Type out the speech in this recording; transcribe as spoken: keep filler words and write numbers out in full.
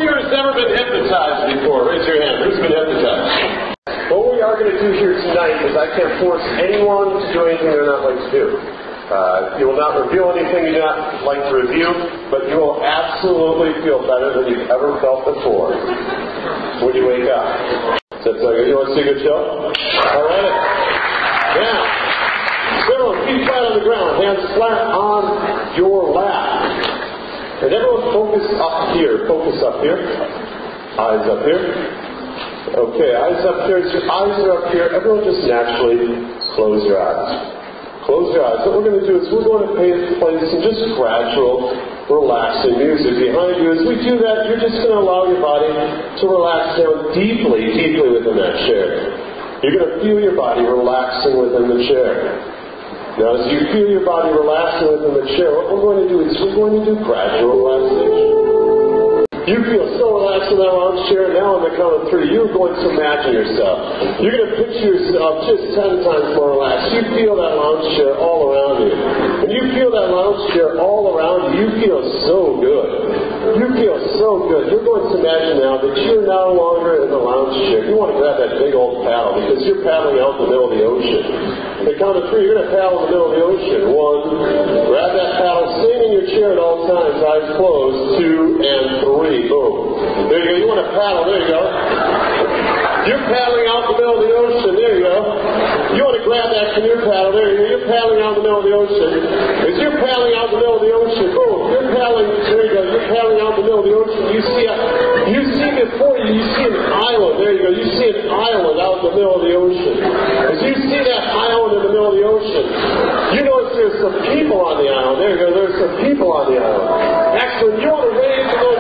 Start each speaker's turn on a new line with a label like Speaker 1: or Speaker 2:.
Speaker 1: here has never been hypnotized before? Raise your hand. Who's been hypnotized? What we are going to do here tonight is I can't force anyone to do anything they're not like to do. Uh, you will not reveal anything you do not like to review, but you will absolutely feel better than you've ever felt before when you wake up. So, so you want to see a good show? All right. Now, everyone, feet flat on the ground, hands flat on your lap. And everyone focus up here. Focus up here. Eyes up here. Okay, eyes up here. As your eyes are up here, everyone just naturally close your eyes. Close your eyes. What we're going to do is we're going to play some just gradual, relaxing music behind you. As we do that, you're just going to allow your body to relax down deeply, deeply within that chair. You're going to feel your body relaxing within the chair. Now, as you feel your body relaxing within the chair, what we're going to do is we're going to do gradual relaxation. You feel so relaxed in that lounge chair, now on the count of three, you're going to imagine yourself. You're going to picture yourself just ten times more relaxed. You feel that lounge chair all around you. When you feel that lounge chair all around you, you feel so good. You feel so good. You're going to imagine now that you're no longer in the lounge chair. You want to grab that big old paddle because you're paddling out in the middle of the ocean. On the count of three, you're going to paddle in the middle of the ocean. One, grab that paddle, stay in your chair at all times, eyes closed. Two, and three. Boom. There you go. You want to paddle. There you go. You're paddling out in the middle of the ocean. There you go. You want to grab that canoe paddle. There you go. You're paddling out in the middle of the ocean. As you're paddling out in the middle of the ocean, boom. You're paddling. There you go. You're paddling out in the middle of the ocean. You see a, you see before you, you see an island. There you go. You see an island out in the middle of the ocean. As you see that island in the middle of the ocean, you notice there's some people on the island. There you go. There's some people on the island. Excellent. You want to raise the